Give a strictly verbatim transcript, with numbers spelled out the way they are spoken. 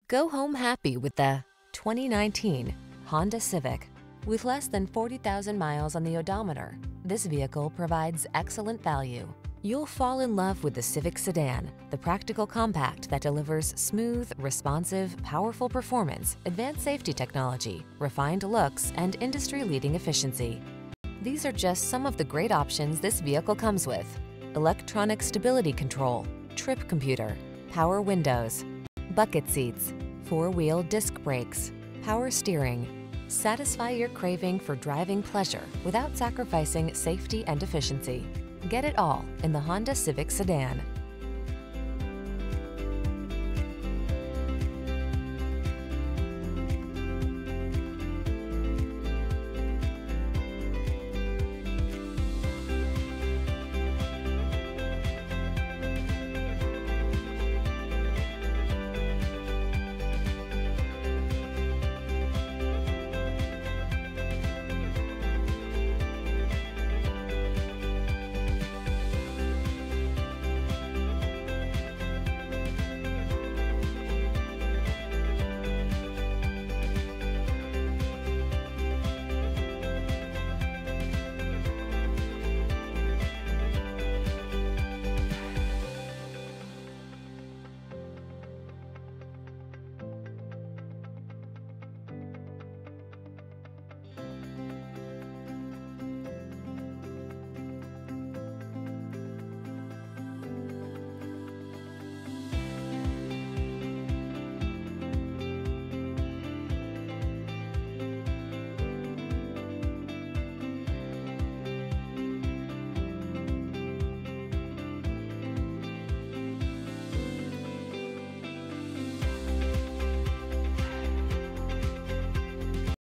Go home happy with the twenty nineteen Honda Civic. With less than forty thousand miles on the odometer, this vehicle provides excellent value. You'll fall in love with the Civic sedan, the practical compact that delivers smooth, responsive, powerful performance, advanced safety technology, refined looks, and industry-leading efficiency. These are just some of the great options this vehicle comes with: electronic stability control, trip computer, power windows, bucket seats, four-wheel disc brakes, power steering. Satisfy your craving for driving pleasure without sacrificing safety and efficiency. Get it all in the Honda Civic sedan.